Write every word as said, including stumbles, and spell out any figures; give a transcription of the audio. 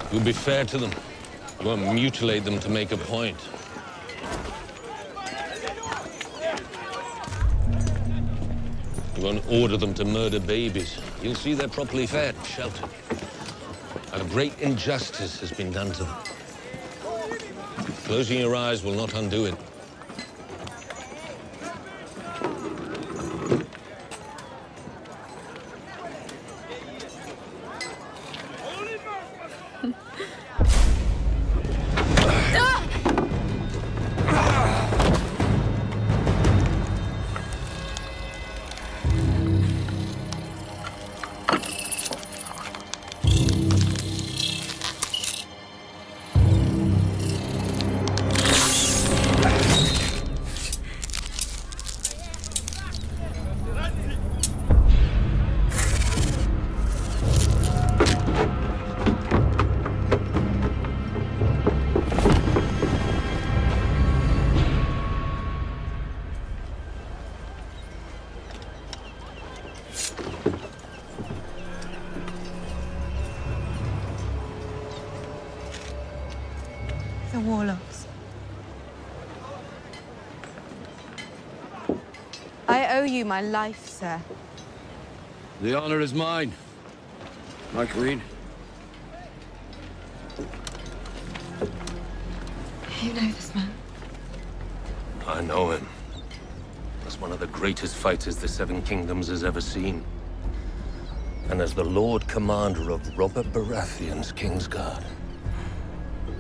You'll be fair to them. You won't mutilate them to make a point. You won't order them to murder babies. You'll see they're properly fed, sheltered. And a great injustice has been done to them. Closing your eyes will not undo it. The warlocks. I owe you my life, sir. The honor is mine, my queen. You know this man? I know him. As one of the greatest fighters the Seven Kingdoms has ever seen. And as the Lord Commander of Robert Baratheon's Kingsguard.